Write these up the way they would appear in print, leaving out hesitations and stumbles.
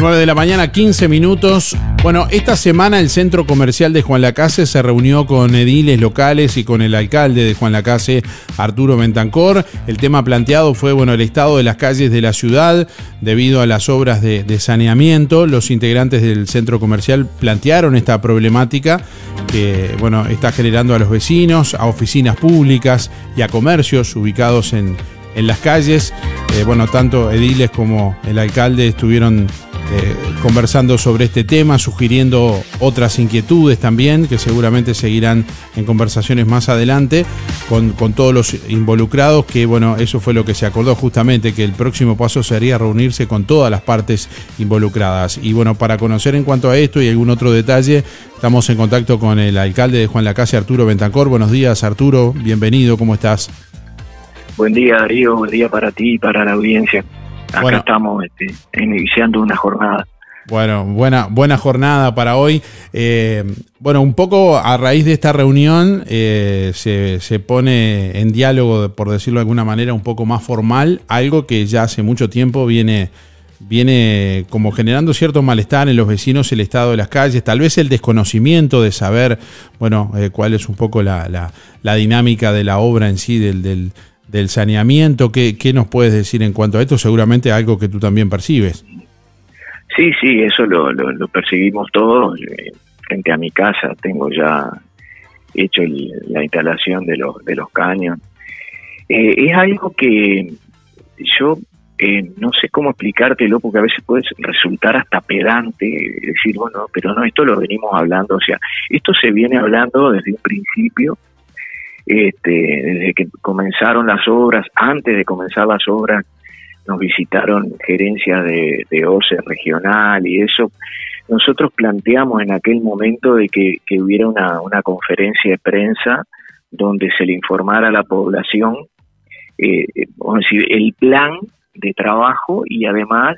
9 de la mañana, 15 minutos. Bueno, esta semana el Centro Comercial de Juan Lacase se reunió con ediles locales y con el alcalde de Juan Lacase, Arturo Bentancor. El tema planteado fue, el estado de las calles de la ciudad debido a las obras de saneamiento. Los integrantes del Centro Comercial plantearon esta problemática que, está generando a los vecinos, a oficinas públicas y a comercios ubicados en las calles. Tanto ediles como el alcalde estuvieron conversando sobre este tema, sugiriendo otras inquietudes también, que seguramente seguirán en conversaciones más adelante con todos los involucrados, que eso fue lo que se acordó justamente, que el próximo paso sería reunirse con todas las partes involucradas. Y para conocer en cuanto a esto y algún otro detalle, estamos en contacto con el alcalde de Juan Lacase, Arturo Bentancor. Buenos días, Arturo, bienvenido, ¿cómo estás? Buen día, Darío, buen día para ti y para la audiencia. Acá estamos iniciando una jornada. Buena jornada para hoy. Un poco a raíz de esta reunión se pone en diálogo, por decirlo de alguna manera, un poco más formal, algo que ya hace mucho tiempo viene como generando cierto malestar en los vecinos, el estado de las calles, tal vez el desconocimiento de saber, cuál es un poco la dinámica de la obra en sí, del saneamiento. ¿Qué nos puedes decir en cuanto a esto? Seguramente algo que tú también percibes. Sí, eso lo percibimos todos. Frente a mi casa tengo ya hecho la instalación de los caños. Es algo que yo no sé cómo explicártelo, porque a veces puede resultar hasta pedante decir, pero no, esto lo venimos hablando. O sea, esto se viene hablando desde un principio. Desde que comenzaron las obras, antes de comenzar las obras, nos visitaron gerencias de OCE regional y eso. Nosotros planteamos en aquel momento de que hubiera una conferencia de prensa donde se le informara a la población el plan de trabajo y además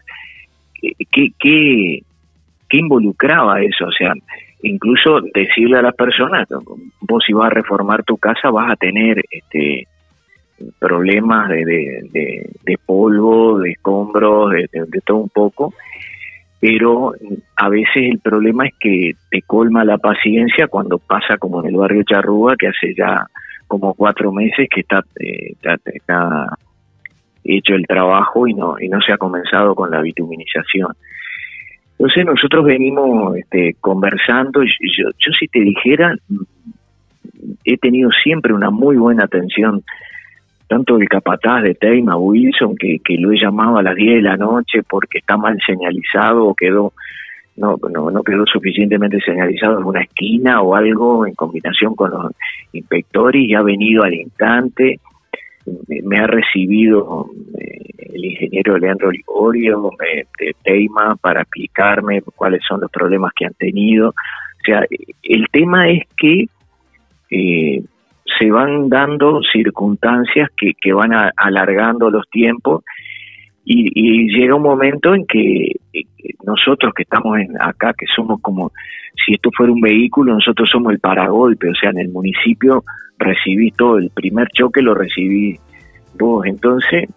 qué involucraba eso. O sea, incluso decirle a las personas, vos si vas a reformar tu casa vas a tener problemas de polvo, de escombros, de todo un poco, pero a veces el problema es que te colma la paciencia cuando pasa como en el barrio Charrúa, que hace ya como 4 meses que está hecho el trabajo y no se ha comenzado con la bituminización. Entonces nosotros venimos conversando. Yo si te dijera, he tenido siempre una muy buena atención, tanto del capataz de Teima, Wilson, que lo he llamado a las 10 de la noche porque está mal señalizado o no quedó suficientemente señalizado en una esquina o algo, en combinación con los inspectores, y ha venido al instante. Me ha recibido el ingeniero Leandro Liborio de Teima para explicarme cuáles son los problemas que han tenido. O sea, el tema es que se van dando circunstancias que van alargando los tiempos y llega un momento en que nosotros que estamos acá, que somos como si esto fuera un vehículo, nosotros somos el paragolpe. O sea, en el municipio recibí todo, el primer choque lo recibí vos. Entonces,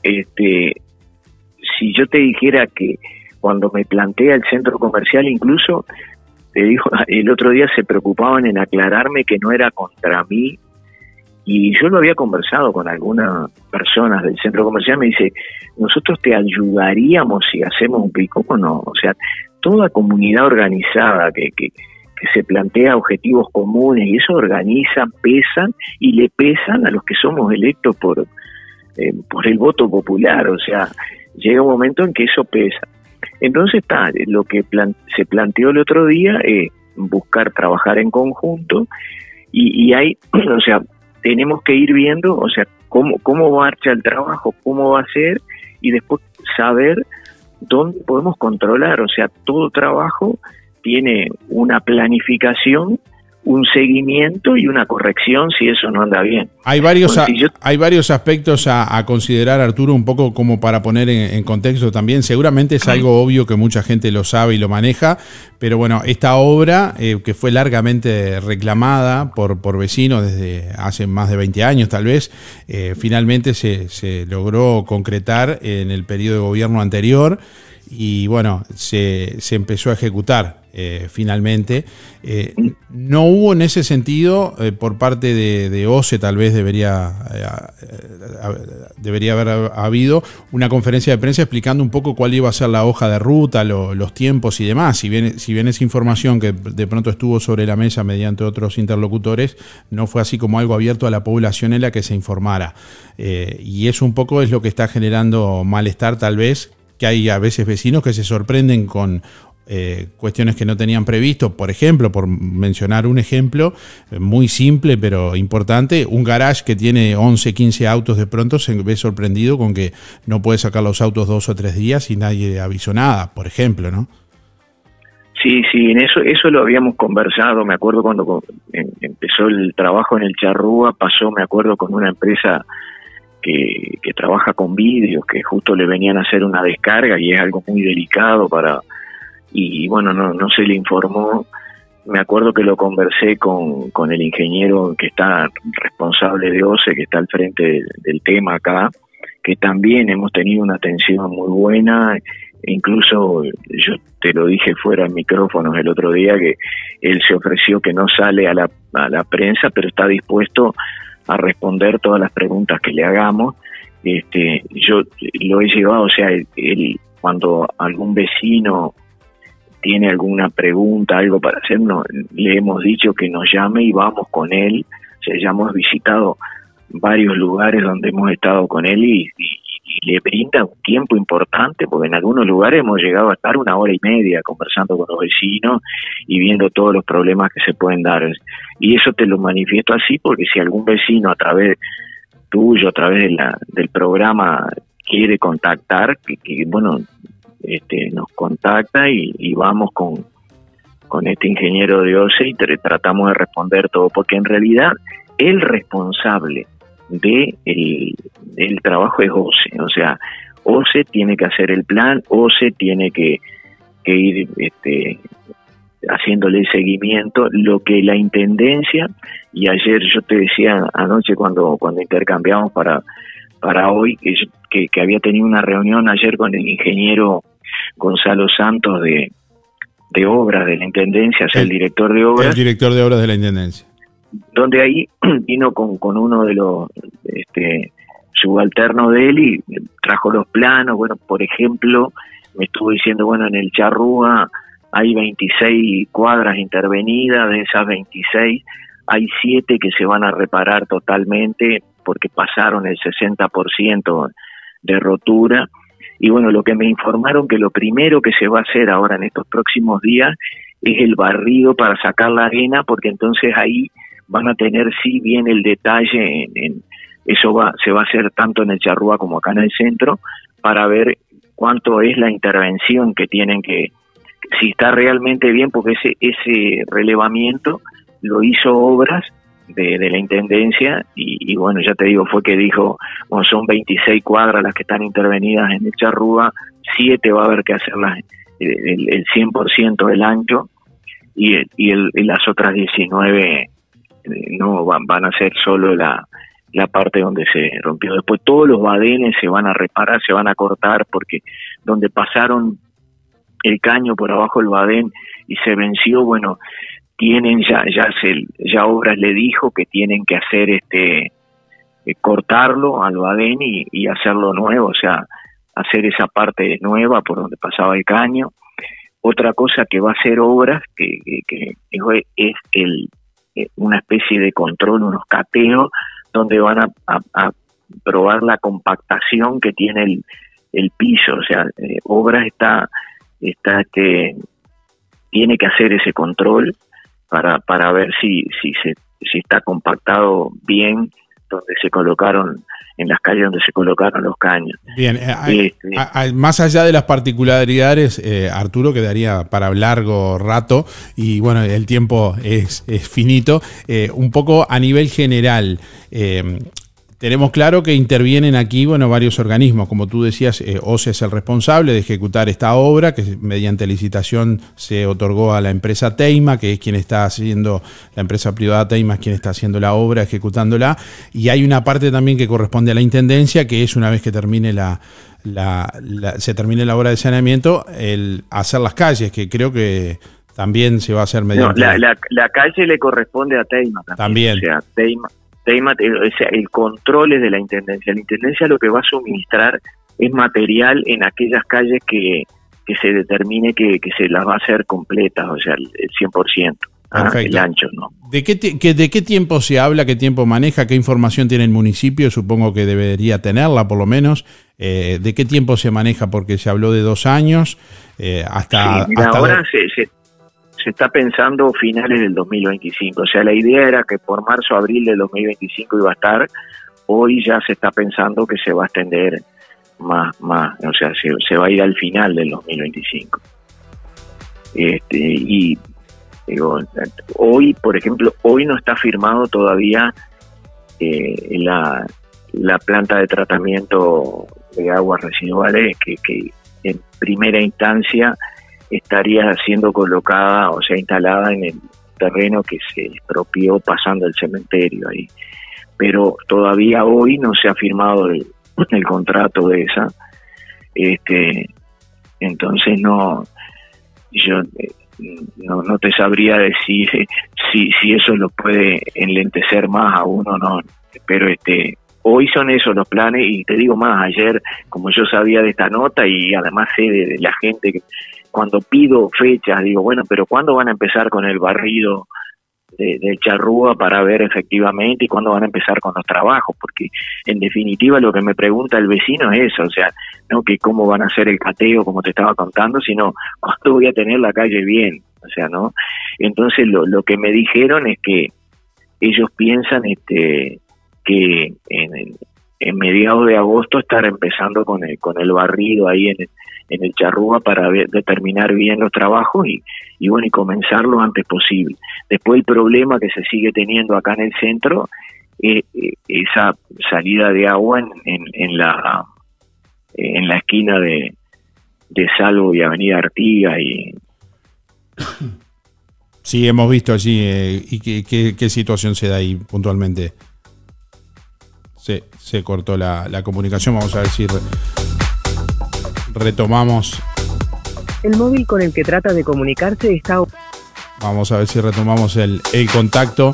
si yo te dijera que cuando me plantea el centro comercial, incluso te dijo, el otro día se preocupaban en aclararme que no era contra mí, y yo lo había conversado con algunas personas del centro comercial. Me dice, nosotros te ayudaríamos si hacemos un ¿cómo no? O sea, toda comunidad organizada que se plantea objetivos comunes y eso organizan, pesan y le pesan a los que somos electos por el voto popular. O sea, llega un momento en que eso pesa. Entonces lo que se planteó el otro día es buscar trabajar en conjunto y hay, o sea, tenemos que ir viendo, o sea, cómo marcha el trabajo, cómo va a ser, y después saber dónde podemos controlar. O sea, todo trabajo tiene una planificación, un seguimiento y una corrección si eso no anda bien. Hay varios aspectos a considerar, Arturo, un poco como para poner en contexto también. Seguramente es algo obvio que mucha gente lo sabe y lo maneja, pero esta obra que fue largamente reclamada por vecinos desde hace más de 20 años tal vez, finalmente se logró concretar en el periodo de gobierno anterior. y bueno, se empezó a ejecutar finalmente. No hubo en ese sentido, por parte de OCE, tal vez debería haber habido una conferencia de prensa explicando un poco cuál iba a ser la hoja de ruta, los tiempos y demás. Si bien esa información que de pronto estuvo sobre la mesa mediante otros interlocutores, no fue así como algo abierto a la población en la que se informara. Y eso un poco es lo que está generando malestar, tal vez, que hay a veces vecinos que se sorprenden con cuestiones que no tenían previsto. Por ejemplo, por mencionar un ejemplo muy simple pero importante, un garage que tiene 11, 15 autos, de pronto se ve sorprendido con que no puede sacar los autos 2 o 3 días y nadie avisó nada, por ejemplo, ¿no? Sí, en eso lo habíamos conversado. Me acuerdo cuando empezó el trabajo en el Charrúa, pasó, me acuerdo, con una empresa que trabaja con vidrios, que justo le venían a hacer una descarga y es algo muy delicado y bueno, no se le informó. Me acuerdo que lo conversé con el ingeniero que está responsable de OCE, que está al frente del tema acá, que también hemos tenido una atención muy buena. Incluso yo te lo dije fuera de micrófonos el otro día, que él se ofreció, que no sale a la prensa, pero está dispuesto a responder todas las preguntas que le hagamos. Yo lo he llevado, o sea, cuando algún vecino tiene alguna pregunta, algo para hacernos, le hemos dicho que nos llame y vamos con él. O sea, ya hemos visitado varios lugares donde hemos estado con él y le brinda un tiempo importante, porque en algunos lugares hemos llegado a estar 1 hora y media conversando con los vecinos y viendo todos los problemas que se pueden dar. Y eso te lo manifiesto así porque si algún vecino a través tuyo, a través del programa quiere contactar, que bueno, nos contacta y vamos con este ingeniero de OCE y tratamos de responder todo, porque en realidad el responsable del trabajo es OCE. O sea, OCE tiene que hacer el plan, OCE tiene que ir haciéndole el seguimiento. Lo que la intendencia, y ayer yo te decía anoche cuando intercambiamos para hoy, que había tenido una reunión ayer con el ingeniero Gonzalo Santos de obras de la intendencia, o sea, el director de obras. El director de obras de la intendencia. Donde ahí vino con uno de los subalternos de él y trajo los planos. Bueno, por ejemplo, me estuvo diciendo, bueno, en el Charrúa hay 26 cuadras intervenidas. De esas 26 hay 7 que se van a reparar totalmente porque pasaron el 60% de rotura. Y bueno, lo que me informaron, que lo primero que se va a hacer ahora en estos próximos días es el barrido para sacar la arena, porque entonces ahí van a tener sí bien el detalle eso se va a hacer tanto en el Charrúa como acá en el centro, para ver cuánto es la intervención que tienen si está realmente bien, porque ese relevamiento lo hizo obras de la intendencia y bueno, ya te digo, fue que dijo, bueno, son 26 cuadras las que están intervenidas en el Charrúa, 7 va a haber que hacerlas el 100% del ancho y las otras 19 no van a ser solo la parte donde se rompió. Después todos los badenes se van a reparar, se van a cortar, porque donde pasaron el caño por abajo del badén y se venció, bueno, tienen ya Obras le dijo que tienen que hacer cortarlo al badén y hacerlo nuevo, o sea, hacer esa parte nueva por donde pasaba el caño. Otra cosa que va a hacer Obras que es una especie de control, unos cateos donde van a probar la compactación que tiene el piso. O sea, Obras tiene que hacer ese control para ver si está compactado bien donde se colocaron, en las calles donde se colocaron los caños. Bien, más allá de las particularidades, Arturo, quedaría para largo rato y bueno, el tiempo es finito. Un poco a nivel general, tenemos claro que intervienen aquí, bueno, varios organismos. Como tú decías, OCE es el responsable de ejecutar esta obra, que mediante licitación se otorgó a la empresa Teima, que es quien está haciendo, la empresa privada Teima es quien está haciendo la obra, ejecutándola. Y hay una parte también que corresponde a la Intendencia, que es una vez que termine se termine la obra de saneamiento, el hacer las calles, que creo que también se va a hacer mediante... No, la calle le corresponde a Teima también. O sea, Teima, o sea, el control es de la Intendencia. La Intendencia lo que va a suministrar es material en aquellas calles que se determine que se las va a hacer completas, o sea, el 100%. El ancho, ¿no? ¿De qué tiempo se habla, qué tiempo maneja, qué información tiene el municipio? Supongo que debería tenerla, por lo menos. ¿De qué tiempo se maneja? Porque se habló de 2 años. Hasta ahora se está pensando finales del 2025. O sea, la idea era que por marzo, abril del 2025 iba a estar. Hoy ya se está pensando que se va a extender más. O sea, se va a ir al final del 2025. Y digo, hoy, por ejemplo, hoy no está firmado todavía la planta de tratamiento de aguas residuales que en primera instancia estaría siendo colocada, o sea, instalada en el terreno que se expropió pasando el cementerio ahí. Pero todavía hoy no se ha firmado el contrato de esa. Entonces yo no te sabría decir si eso lo puede enlentecer más a uno o no, pero hoy son esos los planes. Y te digo más, ayer, como yo sabía de esta nota y además sé de la gente que cuando pido fechas, digo, bueno, pero ¿cuándo van a empezar con el barrido del Charrúa para ver efectivamente y cuándo van a empezar con los trabajos? Porque en definitiva lo que me pregunta el vecino es eso, o sea, no que cómo van a hacer el cateo como te estaba contando, sino cuándo voy a tener la calle bien, o sea, ¿no? Entonces lo que me dijeron es que ellos piensan que en mediados de agosto estar empezando con el barrido ahí en el Charrúa para determinar bien los trabajos y bueno, y comenzar lo antes posible. Después el problema que se sigue teniendo acá en el centro es esa salida de agua en la esquina de Salvo y Avenida Artigas y... Sí, hemos visto allí y qué situación se da ahí puntualmente. Se cortó la comunicación. Vamos a ver si retomamos. El móvil con el que trata de comunicarse está... Vamos a ver si retomamos el contacto.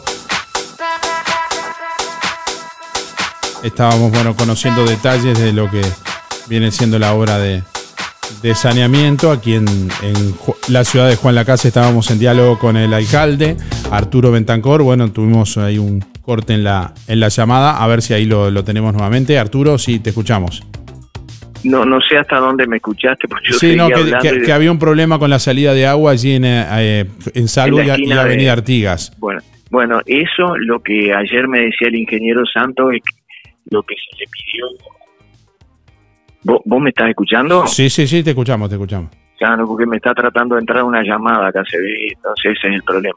Estábamos, bueno, conociendo detalles de lo que viene siendo la obra de saneamiento aquí en la ciudad de Juan Lacase. Estábamos en diálogo con el alcalde, Arturo Bentancor. Bueno, tuvimos ahí un corte en la llamada, a ver si ahí lo tenemos nuevamente. Arturo, sí, te escuchamos. No sé hasta dónde me escuchaste, porque yo sí, no, que había un problema con la salida de agua allí en Salvo y Avenida Artigas. Bueno, eso lo que ayer me decía el ingeniero Santos es lo que se le pidió. ¿Vos me estás escuchando? Sí, te escuchamos. Claro, porque me está tratando de entrar una llamada acá, se ve, entonces ese es el problema.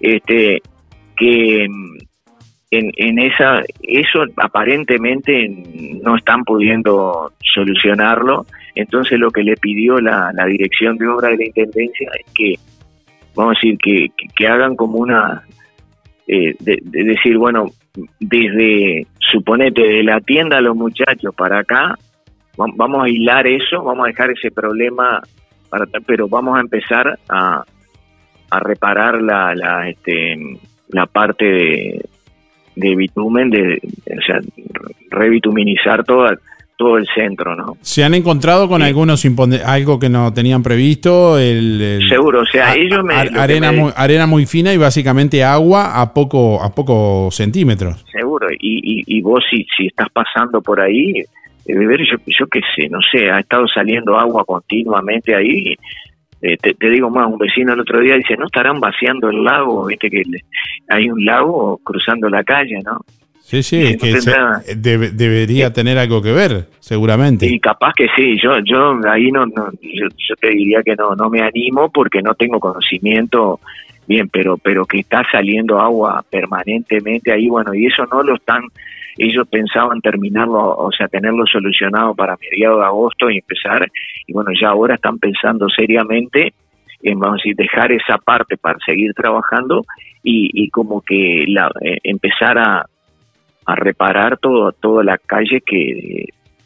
Que en eso aparentemente no están pudiendo solucionarlo, entonces lo que le pidió la dirección de obra de la Intendencia es que, vamos a decir, que hagan como una, de decir, bueno, desde, suponete, de la tienda a los muchachos para acá, vamos a hilar eso, vamos a dejar ese problema, pero vamos a empezar a reparar la parte de bitumen, o sea, rebituminizar todo el centro, ¿no? ¿Se han encontrado con algunos algo que no tenían previsto? Seguro, o sea, ellos arena muy fina y básicamente agua a pocos centímetros. Seguro, y vos si estás pasando por ahí, yo qué sé, no sé, ha estado saliendo agua continuamente ahí. Te digo más, un vecino el otro día dice, ¿no estarán vaciando el lago? Viste que hay un lago cruzando la calle, ¿no? Sí, es que debería tener algo que ver, seguramente. Y capaz que sí, yo ahí yo te diría que no me animo porque no tengo conocimiento bien, pero que está saliendo agua permanentemente ahí, bueno, y eso no lo están ellos pensaban terminarlo, o sea, tenerlo solucionado para mediados de agosto y empezar, y bueno, ya ahora están pensando seriamente en, vamos a decir, dejar esa parte para seguir trabajando y como que empezar a reparar toda la calle que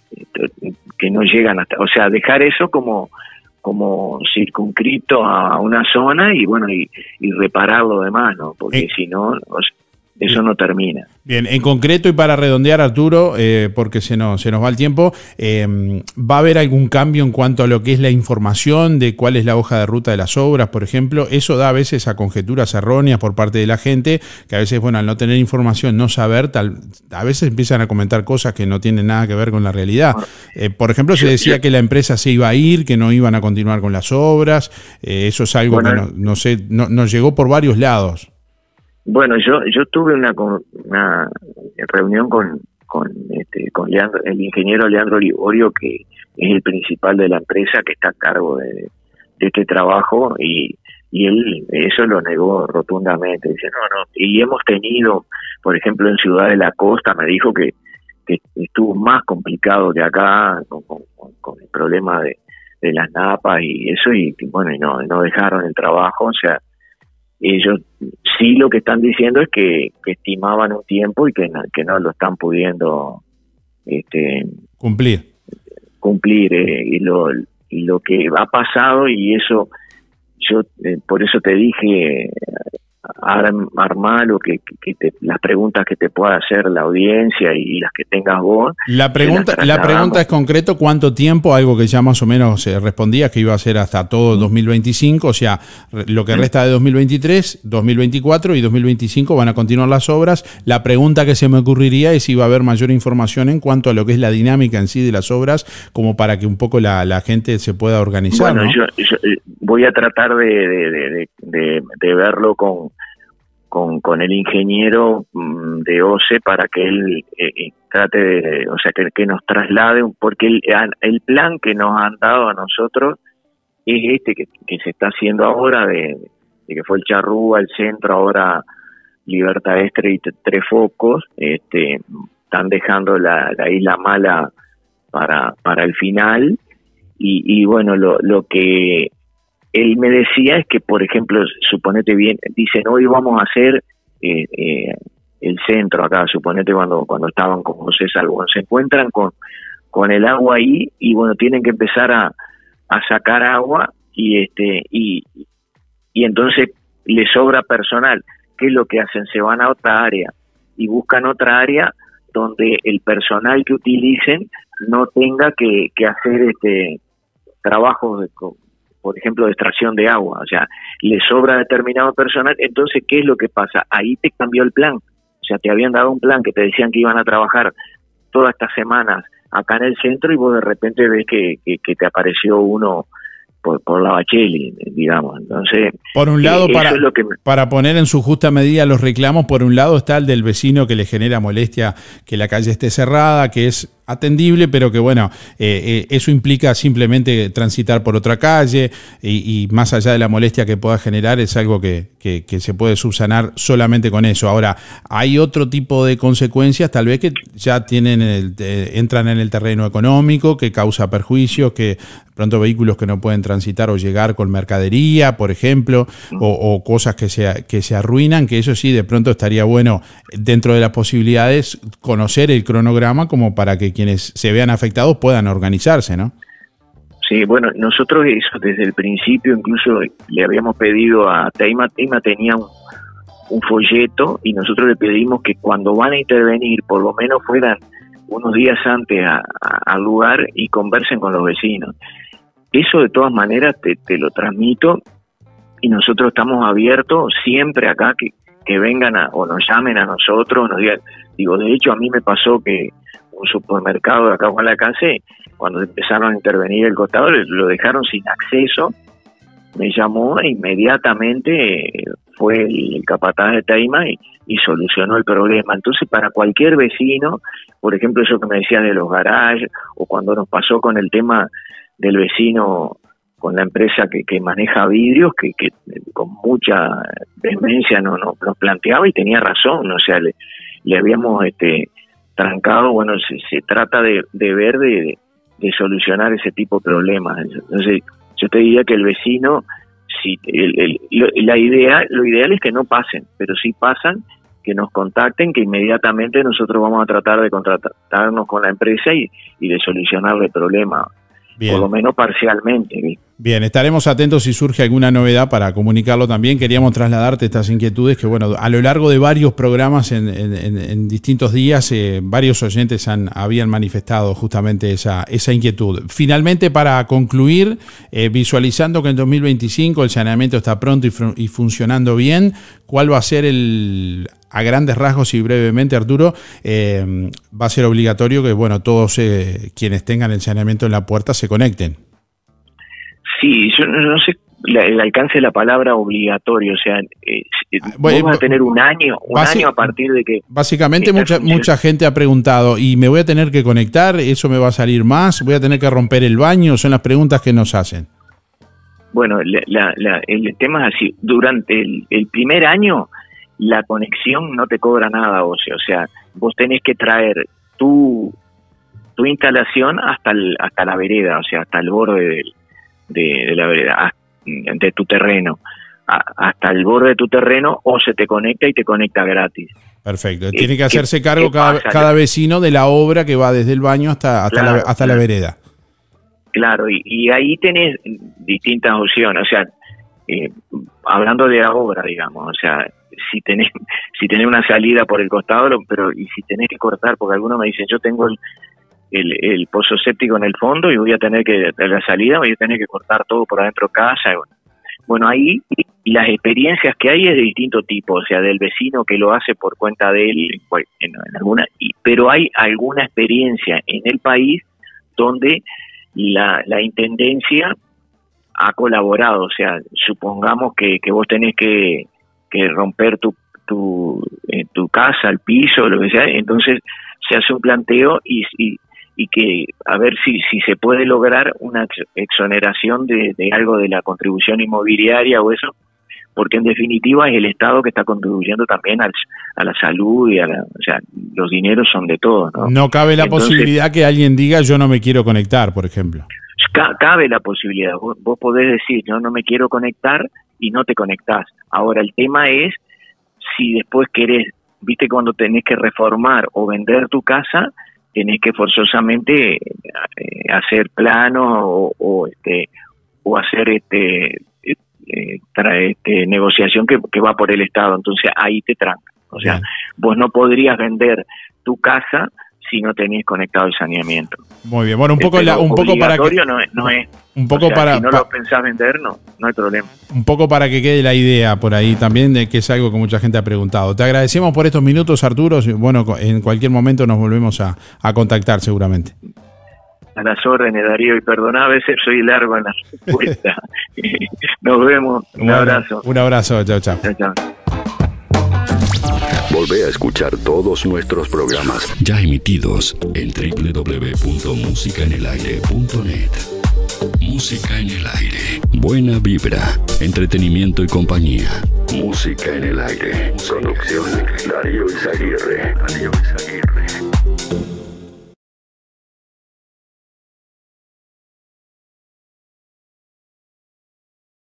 no llegan hasta, o sea, dejar eso como circunscrito a una zona y bueno, y reparar lo demás, ¿no? Porque si no, eso no termina. Bien, en concreto y para redondear, Arturo, porque se nos va el tiempo, ¿va a haber algún cambio en cuanto a lo que es la información de cuál es la hoja de ruta de las obras, por ejemplo? Eso da a veces a conjeturas erróneas por parte de la gente, que a veces, bueno, al no tener información, no saber, a veces empiezan a comentar cosas que no tienen nada que ver con la realidad. Por ejemplo, se decía que la empresa se iba a ir, que no iban a continuar con las obras. Eso es algo que nos llegó por varios lados. Bueno, yo tuve una reunión con Leandro, el ingeniero Leandro Liborio, que es el principal de la empresa que está a cargo de este trabajo, y él eso lo negó rotundamente. Dice, no, y hemos tenido, por ejemplo, en Ciudad de la Costa, me dijo que estuvo más complicado que acá con el problema de las napas y eso, y bueno, y no dejaron el trabajo, o sea, ellos sí lo que están diciendo es que estimaban un tiempo y que no lo están pudiendo cumplir, y lo que ha pasado, y eso yo por eso te dije, armar lo que las preguntas que te pueda hacer la audiencia y las que tengas vos. La pregunta es concreto, ¿cuánto tiempo? Algo que ya más o menos se respondía, que iba a ser hasta todo 2025, o sea, lo que resta de 2023, 2024 y 2025 van a continuar las obras. La pregunta que se me ocurriría es si va a haber mayor información en cuanto a lo que es la dinámica en sí de las obras, como para que un poco la gente se pueda organizar. Bueno, ¿no? yo voy a tratar de verlo con el ingeniero de OCE para que él trate de, o sea, que nos traslade, porque el plan que nos han dado a nosotros es que se está haciendo ahora, de que fue el Charrúa, el centro, ahora Libertad Este y Tres Focos, están dejando la Isla Mala para el final, y bueno, lo que él me decía es que, por ejemplo, suponete bien, dicen, hoy vamos a hacer el centro acá, suponete cuando estaban con José Salvo, se encuentran con el agua ahí, y bueno, tienen que empezar a sacar agua, y entonces les sobra personal. ¿Qué es lo que hacen? Se van a otra área y buscan otra área donde el personal que utilicen no tenga que hacer trabajos por ejemplo, de extracción de agua, o sea, le sobra determinado personal. Entonces, ¿qué es lo que pasa? Ahí te cambió el plan, o sea, te habían dado un plan que te decían que iban a trabajar todas estas semanas acá en el centro, y vos de repente ves que te apareció uno por la Bacheli, digamos. Entonces, por un lado, para poner en su justa medida los reclamos, por un lado está el del vecino que le genera molestia que la calle esté cerrada, que es atendible, pero que bueno, eso implica simplemente transitar por otra calle, y más allá de la molestia que pueda generar, es algo que se puede subsanar solamente con eso. Ahora, hay otro tipo de consecuencias, tal vez que ya entran en el terreno económico, que causa perjuicios, que pronto vehículos que no pueden transitar o llegar con mercadería, por ejemplo, o cosas que se arruinan, que eso sí, de pronto estaría bueno, dentro de las posibilidades, conocer el cronograma como para que quienes se vean afectados puedan organizarse, ¿no? Sí, bueno, nosotros eso desde el principio incluso le habíamos pedido a Teima tenía un folleto, y nosotros le pedimos que cuando van a intervenir, por lo menos fueran unos días antes al lugar y conversen con los vecinos. Eso de todas maneras te lo transmito, y nosotros estamos abiertos siempre acá que vengan o nos llamen a nosotros, nos digan. Digo, de hecho a mí me pasó que un supermercado de acá en la calle, cuando empezaron a intervenir el costado, lo dejaron sin acceso. Me llamó e inmediatamente fue el capataz de Teima y solucionó el problema. Entonces, para cualquier vecino, por ejemplo, eso que me decías de los garajes, o cuando nos pasó con el tema del vecino con la empresa que maneja vidrios, que con mucha vehemencia nos planteaba, y tenía razón, o sea, le habíamos trancado, bueno, se trata de ver de solucionar ese tipo de problemas. Entonces, yo te diría que el vecino, si lo ideal es que no pasen, pero si pasan, que nos contacten, que inmediatamente nosotros vamos a tratar de contratarnos con la empresa y de solucionarle el problema. Bien. Por lo menos parcialmente, ¿viste? Bien, estaremos atentos si surge alguna novedad para comunicarlo también. Queríamos trasladarte estas inquietudes que, bueno, a lo largo de varios programas en distintos días, varios oyentes habían manifestado justamente esa inquietud. Finalmente, para concluir, visualizando que en 2025 el saneamiento está pronto y funcionando bien, ¿cuál va a ser a grandes rasgos y brevemente, Arturo, va a ser obligatorio que, bueno, todos quienes tengan el saneamiento en la puerta se conecten? Sí, yo no sé el alcance de la palabra obligatorio, o sea, vos vas a tener un año a partir de que... Básicamente mucha gente ha preguntado, ¿y me voy a tener que conectar? ¿Eso me va a salir más? ¿Voy a tener que romper el baño? Son las preguntas que nos hacen. Bueno, el tema es así, durante el primer año la conexión no te cobra nada, o sea, vos tenés que traer tu instalación hasta la vereda, o sea, hasta el borde de la vereda, de tu terreno, hasta el borde de tu terreno, o se te conecta y te conecta gratis. Perfecto. Tiene que hacerse cargo cada vecino de la obra que va desde el baño hasta la vereda. Claro, y ahí tenés distintas opciones, o sea, hablando de la obra, digamos, o sea, si tenés una salida por el costado, pero y si tenés que cortar, porque algunos me dicen, yo tengo el pozo séptico en el fondo y voy a tener que, a la salida voy a tener que cortar todo por adentro de casa. Bueno, ahí las experiencias que hay es de distinto tipo, o sea, del vecino que lo hace por cuenta de él, en alguna, pero hay alguna experiencia en el país donde la intendencia ha colaborado, o sea, supongamos que vos tenés que romper tu casa, el piso, lo que sea, entonces se hace un planteo y que a ver si se puede lograr una exoneración de algo de la contribución inmobiliaria o eso, porque en definitiva es el Estado que está contribuyendo también a la salud y o sea, los dineros son de todos, ¿no? No cabe la posibilidad que alguien diga yo no me quiero conectar, por ejemplo. Cabe la posibilidad, vos podés decir yo no me quiero conectar y no te conectás. Ahora el tema es si después querés, viste, cuando tenés que reformar o vender tu casa, tenés que forzosamente hacer planos o hacer negociación que va por el Estado, entonces ahí te tranca. O sea, vos no podrías vender tu casa si no tenés conectado el saneamiento. Muy bien, bueno, un poco para que no es. Un poco, o sea, si no lo pensás vender, no hay problema. Un poco para que quede la idea por ahí también, de que es algo que mucha gente ha preguntado. Te agradecemos por estos minutos, Arturo. Bueno, en cualquier momento nos volvemos a contactar seguramente. A las órdenes, Darío, y perdoná, a veces soy largo en la respuesta. Nos vemos, un abrazo. Un abrazo, chao. Chao. Volvé a escuchar todos nuestros programas ya emitidos en www.musicaenelaire.net. Música en el aire. Buena vibra, entretenimiento y compañía. Música en el aire. Producción Darío Izaguirre.